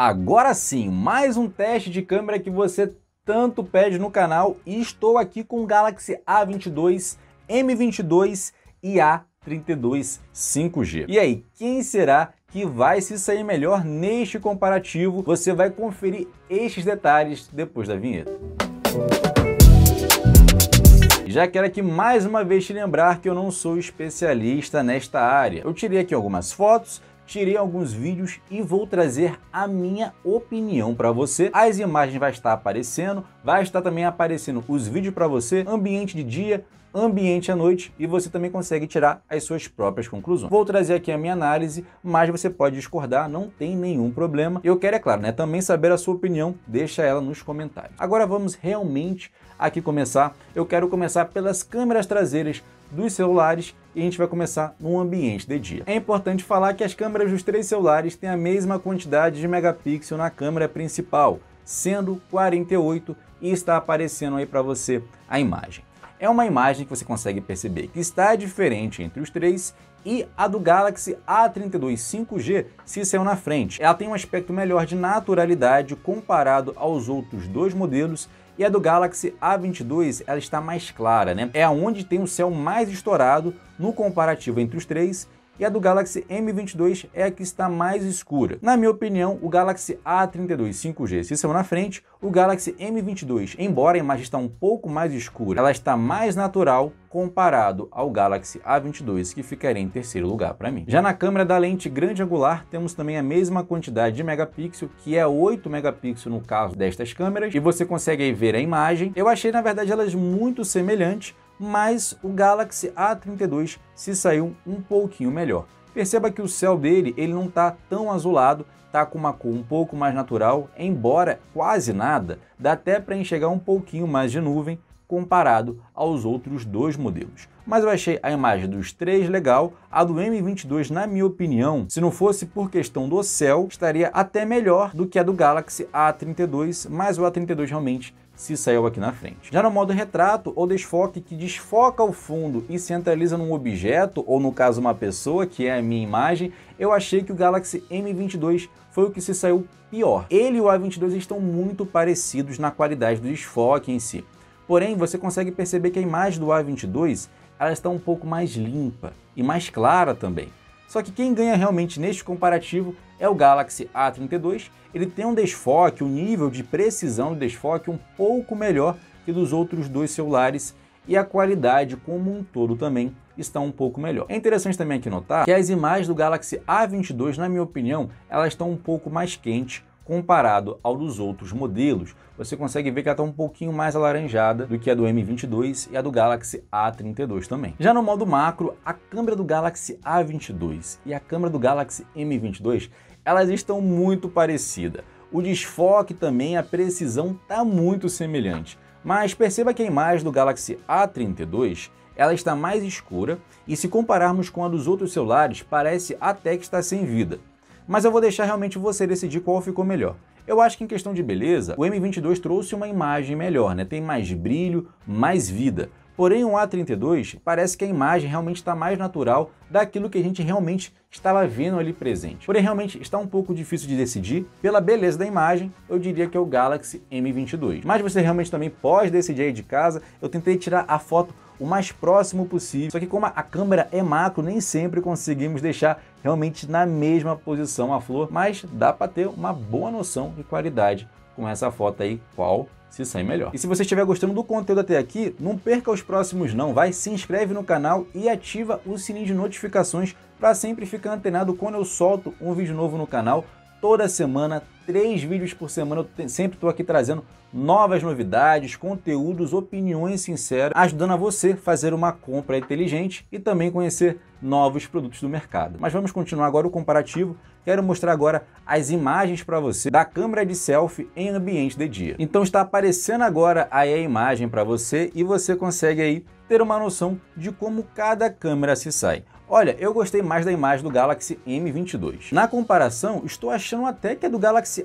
Agora sim, mais um teste de câmera que você tanto pede no canal e estou aqui com o Galaxy A22, M22 e A32 5G. E aí, quem será que vai se sair melhor neste comparativo? Você vai conferir estes detalhes depois da vinheta. Já quero aqui mais uma vez te lembrar que eu não sou especialista nesta área. Eu tirei aqui algumas fotos, tirei alguns vídeos e vou trazer a minha opinião para você. As imagens vão estar aparecendo, vai estar também aparecendo os vídeos para você, ambiente de dia, ambiente à noite, e você também consegue tirar as suas próprias conclusões. Vou trazer aqui a minha análise, mas você pode discordar, não tem nenhum problema. Eu quero, é claro, também saber a sua opinião, deixa ela nos comentários. Agora vamos realmente aqui começar. Eu quero começar pelas câmeras traseiras dos celulares e a gente vai começar no ambiente de dia. É importante falar que as câmeras dos três celulares têm a mesma quantidade de megapixels na câmera principal, sendo 48, e está aparecendo aí para você a imagem. É uma imagem que você consegue perceber que está diferente entre os três, e a do Galaxy A32 5G se saiu na frente. Ela tem um aspecto melhor de naturalidade comparado aos outros dois modelos, e a do Galaxy A22 ela está mais clara, É onde tem o céu mais estourado no comparativo entre os três, e a do Galaxy M22 é a que está mais escura. Na minha opinião, o Galaxy A32 5G se saiu na frente, o Galaxy M22, embora a imagem está um pouco mais escura, ela está mais natural comparado ao Galaxy A22, que ficaria em terceiro lugar para mim. Já na câmera da lente grande angular, temos também a mesma quantidade de megapixel, que é 8 megapixels no caso destas câmeras, e você consegue aí ver a imagem. Eu achei, na verdade, elas muito semelhantes, mas o Galaxy A32 se saiu um pouquinho melhor. Perceba que o céu dele ele não está tão azulado, está com uma cor um pouco mais natural, embora quase nada, dá até para enxergar um pouquinho mais de nuvem comparado aos outros dois modelos. Mas eu achei a imagem dos três legal. A do M22, na minha opinião, se não fosse por questão do céu, estaria até melhor do que a do Galaxy A32, mas o A32 realmente se saiu aqui na frente. Já no modo retrato ou desfoque, que desfoca o fundo e centraliza num objeto, ou no caso uma pessoa, que é a minha imagem, eu achei que o Galaxy M22 foi o que se saiu pior. Ele e o A22 estão muito parecidos na qualidade do desfoque em si. Porém, você consegue perceber que a imagem do A22 ela está um pouco mais limpa e mais clara também. Só que quem ganha realmente neste comparativo é o Galaxy A32. Ele tem um desfoque, um nível de precisão do desfoque um pouco melhor que dos outros dois celulares, e a qualidade como um todo também está um pouco melhor. É interessante também aqui notar que as imagens do Galaxy A22, na minha opinião, elas estão um pouco mais quentes comparado ao dos outros modelos. Você consegue ver que ela está um pouquinho mais alaranjada do que a do M22 e a do Galaxy A32 também. Já no modo macro, a câmera do Galaxy A22 e a câmera do Galaxy M22, elas estão muito parecidas. O desfoque também, a precisão está muito semelhante. Mas perceba que a imagem do Galaxy A32 ela está mais escura, e se compararmos com a dos outros celulares, parece até que está sem vida. Mas eu vou deixar realmente você decidir qual ficou melhor. Eu acho que em questão de beleza, o M22 trouxe uma imagem melhor, Tem mais brilho, mais vida. Porém, o A32 parece que a imagem realmente está mais natural daquilo que a gente realmente estava vendo ali presente. Porém, realmente está um pouco difícil de decidir. Pela beleza da imagem, eu diria que é o Galaxy M22. Mas você realmente também pode decidir aí de casa. Eu tentei tirar a foto o mais próximo possível, só que como a câmera é macro, nem sempre conseguimos deixar realmente na mesma posição a flor, mas dá para ter uma boa noção de qualidade com essa foto aí, qual se sai melhor. E se você estiver gostando do conteúdo até aqui, não perca os próximos não, se inscreve no canal e ativa o sininho de notificações para sempre ficar antenado quando eu solto um vídeo novo no canal. Toda semana, 3 vídeos por semana, eu sempre estou aqui trazendo novas novidades, conteúdos, opiniões sinceras, ajudando a você fazer uma compra inteligente e também conhecer novos produtos do mercado. Mas vamos continuar agora o comparativo. Quero mostrar agora as imagens para você da câmera de selfie em ambiente de dia. Então está aparecendo agora aí a imagem para você e você consegue aí ter uma noção de como cada câmera se sai. Olha, eu gostei mais da imagem do Galaxy M22. Na comparação, estou achando até que a do Galaxy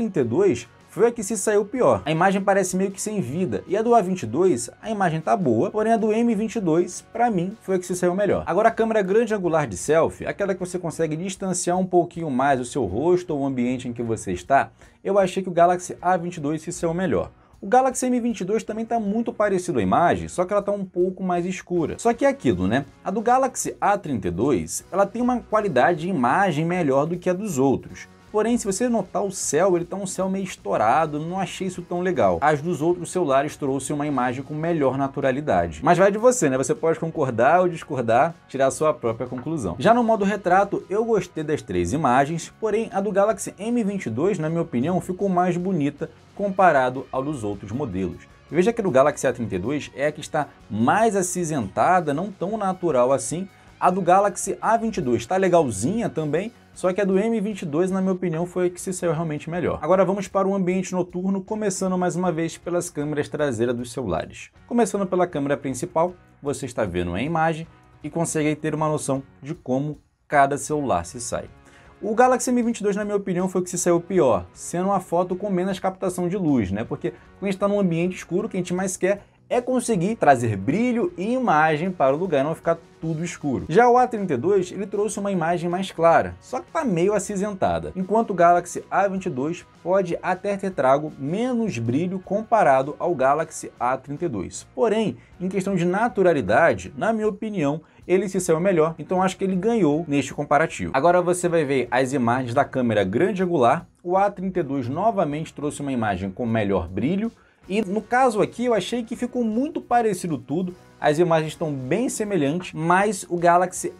A32 foi a que se saiu pior. A imagem parece meio que sem vida, e a do A22, a imagem tá boa, porém a do M22, pra mim, foi a que se saiu melhor. Agora a câmera grande angular de selfie, aquela que você consegue distanciar um pouquinho mais o seu rosto ou o ambiente em que você está, eu achei que o Galaxy A22 se saiu melhor. O Galaxy M22 também está muito parecido à imagem, só que ela está um pouco mais escura. Só que é aquilo, né? A do Galaxy A32, ela tem uma qualidade de imagem melhor do que a dos outros. Porém, se você notar o céu, ele tá um céu meio estourado, não achei isso tão legal. As dos outros celulares trouxe uma imagem com melhor naturalidade. Mas vai de você, né? Você pode concordar ou discordar, tirar a sua própria conclusão. Já no modo retrato, eu gostei das 3 imagens, porém a do Galaxy M22, na minha opinião, ficou mais bonita comparado ao dos outros modelos. Veja que no Galaxy A32 é a que está mais acinzentada, não tão natural assim. A do Galaxy A22 está legalzinha também, só que a do M22, na minha opinião, foi a que se saiu realmente melhor. Agora vamos para o ambiente noturno, começando mais uma vez pelas câmeras traseiras dos celulares. Começando pela câmera principal, você está vendo a imagem e consegue ter uma noção de como cada celular se sai. O Galaxy M22, na minha opinião, foi o que se saiu pior, sendo uma foto com menos captação de luz, né? Porque quando a gente está num ambiente escuro, o que a gente mais quer é conseguir trazer brilho e imagem para o lugar e não ficar tudo escuro. Já o A32, ele trouxe uma imagem mais clara, só que está meio acinzentada, enquanto o Galaxy A22 pode até ter trago menos brilho comparado ao Galaxy A32. Porém, em questão de naturalidade, na minha opinião, ele se saiu melhor, então acho que ele ganhou neste comparativo. Agora você vai ver as imagens da câmera grande angular. O A32 novamente trouxe uma imagem com melhor brilho, e no caso aqui eu achei que ficou muito parecido tudo, as imagens estão bem semelhantes, mas o Galaxy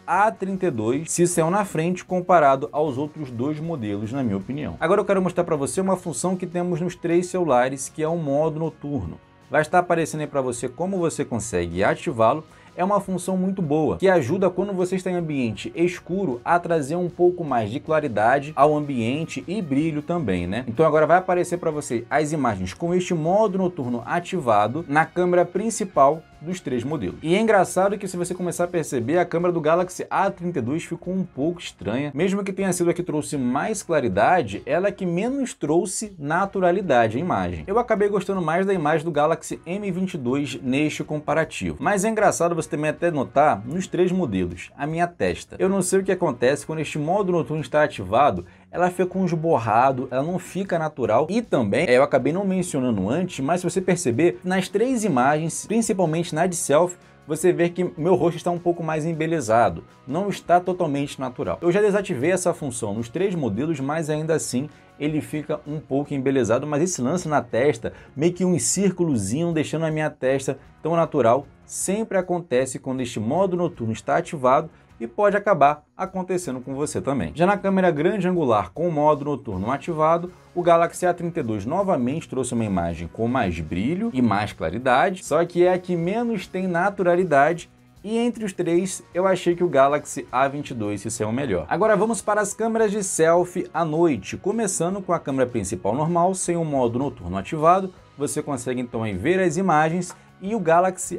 A32 se saiu na frente comparado aos outros dois modelos, na minha opinião. Agora eu quero mostrar para você uma função que temos nos 3 celulares, que é o modo noturno. Vai estar aparecendo aí para você como você consegue ativá-lo. É uma função muito boa, que ajuda quando você está em ambiente escuro a trazer um pouco mais de claridade ao ambiente e brilho também, né? Então agora vai aparecer para você as imagens com este modo noturno ativado na câmera principal dos 3 modelos. E é engraçado que se você começar a perceber, a câmera do Galaxy A32 ficou um pouco estranha. Mesmo que tenha sido a que trouxe mais claridade, ela é que menos trouxe naturalidade à imagem. Eu acabei gostando mais da imagem do Galaxy M22 neste comparativo. Mas é engraçado você também até notar nos 3 modelos a minha testa. Eu não sei o que acontece quando este modo noturno está ativado, ela fica um esborrado, ela não fica natural. E também, eu acabei não mencionando antes, mas se você perceber, nas 3 imagens, principalmente na de selfie, você vê que meu rosto está um pouco mais embelezado, não está totalmente natural. Eu já desativei essa função nos 3 modelos, mas ainda assim ele fica um pouco embelezado, mas esse lance na testa, meio que um círculozinho deixando a minha testa tão natural, sempre acontece quando este modo noturno está ativado e pode acabar acontecendo com você também. Já na câmera grande angular com o modo noturno ativado, o Galaxy A32 novamente trouxe uma imagem com mais brilho e mais claridade, só que é a que menos tem naturalidade. E entre os 3, eu achei que o Galaxy A22 se saiu melhor. Agora vamos para as câmeras de selfie à noite, começando com a câmera principal normal, sem o modo noturno ativado. Você consegue então aí ver as imagens. E o Galaxy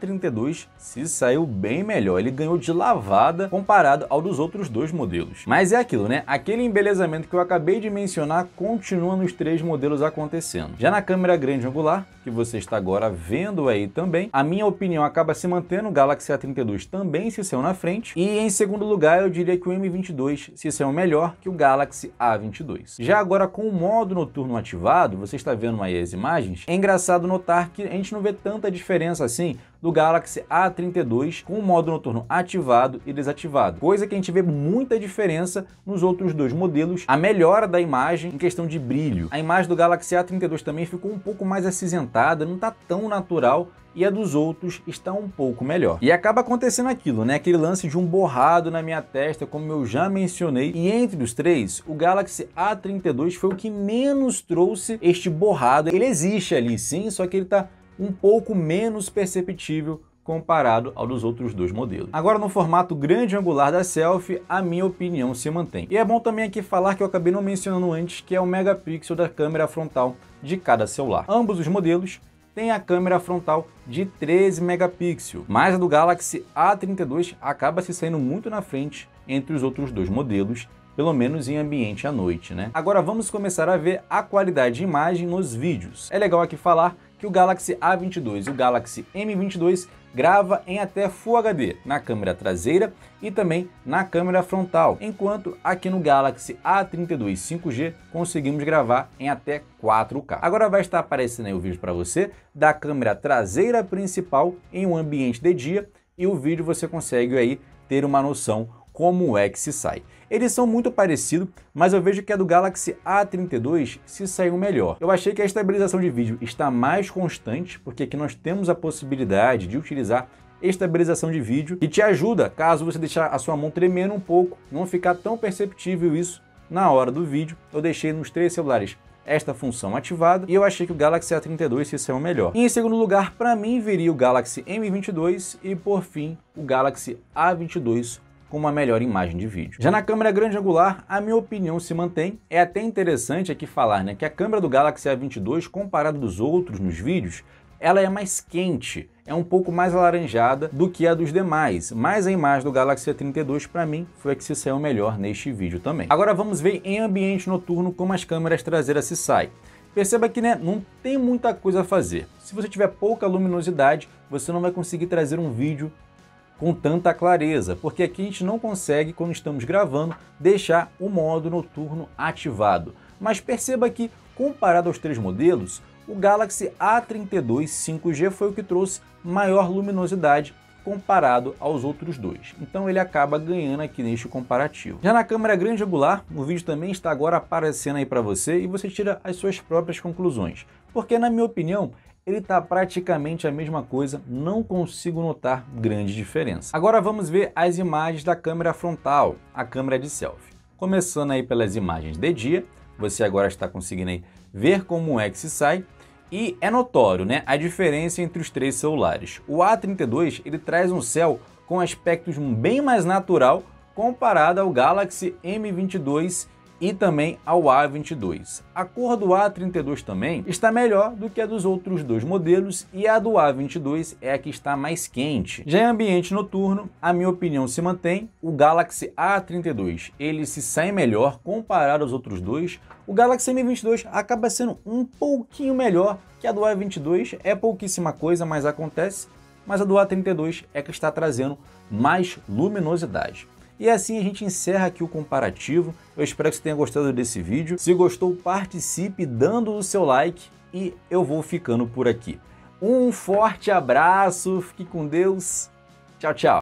A32 se saiu bem melhor, ele ganhou de lavada comparado ao dos outros 2 modelos. Mas é aquilo, né? Aquele embelezamento que eu acabei de mencionar continua nos 3 modelos acontecendo. Já na câmera grande angular, que você está agora vendo aí também, a minha opinião acaba se mantendo, o Galaxy A32 também se saiu na frente. E em segundo lugar, eu diria que o M22 se saiu melhor que o Galaxy A22. Já agora com o modo noturno ativado, você está vendo aí as imagens, é engraçado notar que a gente não vê tanta diferença assim do Galaxy A32 com o modo noturno ativado e desativado, coisa que a gente vê muita diferença nos outros 2 modelos. A melhora da imagem em questão de brilho, a imagem do Galaxy A32 também ficou um pouco mais acinzentada, não está tão natural, e a dos outros está um pouco melhor. E acaba acontecendo aquilo, né? Aquele lance de um borrado na minha testa, como eu já mencionei. E entre os 3, o Galaxy A32 foi o que menos trouxe este borrado. Ele existe ali sim, só que ele está um pouco menos perceptível comparado ao dos outros 2 modelos. Agora no formato grande angular da selfie, a minha opinião se mantém. E é bom também aqui falar que eu acabei não mencionando antes, que é o megapixel da câmera frontal de cada celular. Ambos os modelos tem a câmera frontal de 13 megapixels, mas a do Galaxy A32 acaba se saindo muito na frente entre os outros dois modelos, pelo menos em ambiente à noite, né? Agora vamos começar a ver a qualidade de imagem nos vídeos. É legal aqui falar que o Galaxy A22 e o Galaxy M22 grava em até Full HD na câmera traseira e também na câmera frontal, enquanto aqui no Galaxy A32 5G conseguimos gravar em até 4K. Agora vai estar aparecendo aí o vídeo para você da câmera traseira principal em um ambiente de dia e o vídeo você consegue aí ter uma noção como é que se sai. Eles são muito parecidos, mas eu vejo que a do Galaxy A32 se saiu melhor. Eu achei que a estabilização de vídeo está mais constante, porque aqui nós temos a possibilidade de utilizar estabilização de vídeo, que te ajuda caso você deixar a sua mão tremendo um pouco, não ficar tão perceptível isso na hora do vídeo. Eu deixei nos 3 celulares esta função ativada e eu achei que o Galaxy A32 se saiu melhor. E em segundo lugar, para mim, viria o Galaxy M22 e, por fim, o Galaxy A22 com uma melhor imagem de vídeo. Já na câmera grande angular, a minha opinião se mantém. É até interessante aqui falar, né, que a câmera do Galaxy A22, comparada dos outros nos vídeos, ela é mais quente, é um pouco mais alaranjada do que a dos demais, mas a imagem do Galaxy A32 para mim foi a que se saiu melhor neste vídeo também. Agora vamos ver em ambiente noturno como as câmeras traseiras se saem. Perceba que, né, não tem muita coisa a fazer. Se você tiver pouca luminosidade, você não vai conseguir trazer um vídeo com tanta clareza, porque aqui a gente não consegue, quando estamos gravando, deixar o modo noturno ativado. Mas perceba que, comparado aos 3 modelos, o Galaxy A32 5G foi o que trouxe maior luminosidade comparado aos outros dois. Então ele acaba ganhando aqui neste comparativo. Já na câmera grande angular, o vídeo também está agora aparecendo aí para você e você tira as suas próprias conclusões. Porque, na minha opinião, ele está praticamente a mesma coisa, não consigo notar grande diferença. Agora vamos ver as imagens da câmera frontal, a câmera de selfie. Começando aí pelas imagens de dia, você agora está conseguindo aí ver como é que se sai. E é notório, né, a diferença entre os 3 celulares. O A32 ele traz um céu com aspectos bem mais natural comparado ao Galaxy M22 e também ao A22. A cor do A32 também está melhor do que a dos outros 2 modelos e a do A22 é a que está mais quente. Já em ambiente noturno, a minha opinião se mantém. O Galaxy A32 ele se sai melhor comparado aos outros 2. O Galaxy M22 acaba sendo um pouquinho melhor que a do A22, é pouquíssima coisa, mas acontece. Mas a do A32 é que está trazendo mais luminosidade. E assim a gente encerra aqui o comparativo. Eu espero que você tenha gostado desse vídeo. Se gostou, participe dando o seu like e eu vou ficando por aqui. Um forte abraço, fique com Deus. Tchau, tchau.